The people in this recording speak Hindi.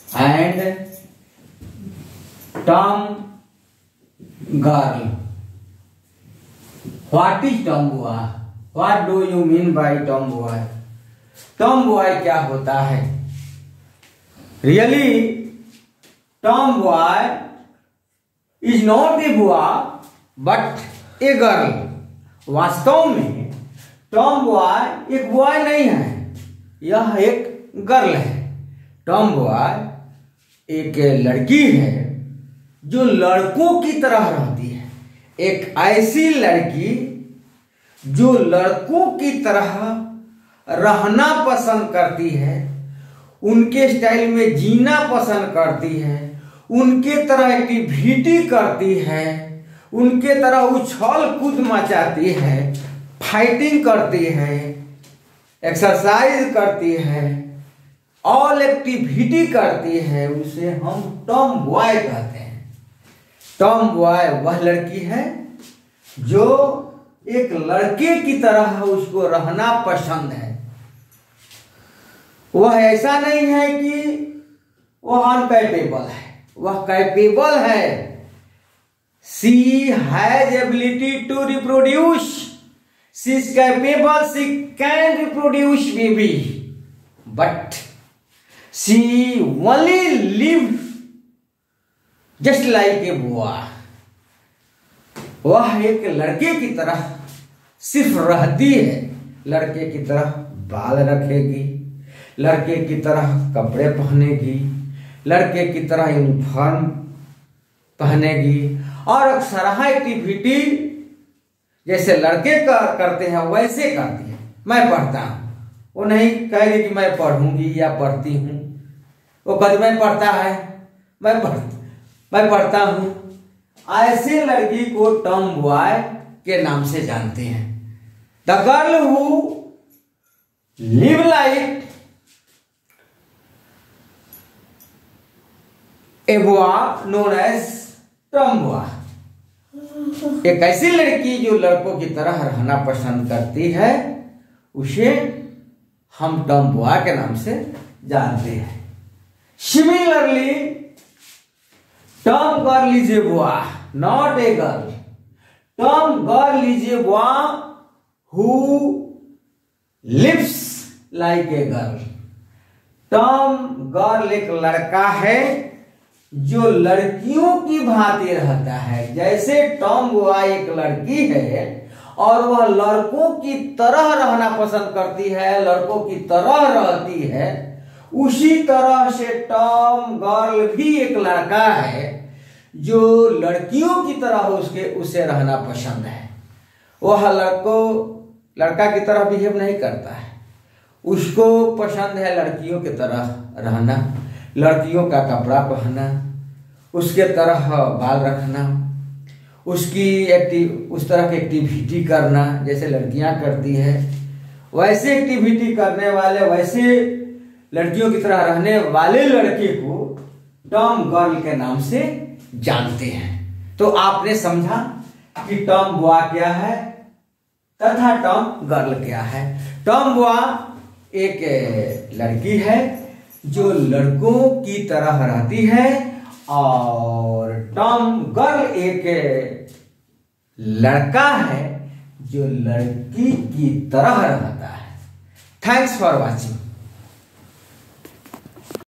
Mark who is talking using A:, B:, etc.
A: and term girl. What is tomboy? What do you mean by tomboy? Tomboy क्या होता है? Really, tomboy is not a boy but a girl. वास्तव में tomboy एक बॉय नहीं है, यह एक गर्ल है। tomboy एक लड़की है जो लड़कों की तरह रहती है, एक ऐसी लड़की जो लड़कों की तरह रहना पसंद करती है, उनके स्टाइल में जीना पसंद करती है, उनके तरह एक्टिविटी करती है, उनके तरह उछल कूद मचाती है, फाइटिंग करती है, एक्सरसाइज करती है, ऑल एक्टिविटी करती है, उसे हम टॉम बॉय कहते हैं। टॉम बॉय वह लड़की है जो एक लड़के की तरह उसको रहना पसंद है। वह ऐसा नहीं है कि वह अनकैपेबल है, वह कैपेबल है। She has ability to reproduce, she is capable, she can reproduce baby, but she only live just like a boy. वह एक लड़के की तरह सिर्फ रहती है, लड़के की तरह बाल रखेगी, लड़के की तरह कपड़े पहनेगी, लड़के की तरह यूनिफॉर्म पहनेगी और अक्सर एक्टिविटी जैसे लड़के करते हैं वैसे करती है। मैं पढ़ता हूँ, वो नहीं कहेगी कि मैं पढ़ूंगी या पढ़ती हूँ, वो कभी मैं पढ़ता है, मैं पढ़ता हूँ। ऐसे लड़की को टॉम बॉय के नाम से जानते हैं। The girl who live like a boy known as tomboy. एक ऐसी लड़की जो लड़कों की तरह रहना पसंद करती है, उसे हम टॉम बॉय के नाम से जानते हैं। Similarly tomgirl is a boy, not a girl. Tomgirl is a boy who lives like a girl. Tomgirl एक लड़का है जो लड़कियों की भांति रहता है। जैसे टॉम बॉय एक लड़की है और वह लड़कों की तरह रहना पसंद करती है, लड़कों की तरह रहती है, उसी तरह से टॉम गर्ल भी एक लड़का है जो लड़कियों की तरह उसे रहना पसंद है। वह लड़का की तरह बिहेव नहीं करता है, उसको पसंद है लड़कियों की तरह रहना, लड़कियों का कपड़ा पहनना, उसके तरह बाल रखना, उस तरह की एक्टिविटी करना जैसे लड़कियां करती है, वैसे एक्टिविटी करने वाले, वैसे लड़कियों की तरह रहने वाले लड़के को टॉम गर्ल के नाम से जानते हैं। तो आपने समझा कि टॉम बॉय क्या है तथा टॉम गर्ल क्या है। टॉम बॉय एक लड़की है जो लड़कों की तरह रहती है और टॉम गर्ल एक लड़का है जो लड़की की तरह रहता है। Thanks for watching.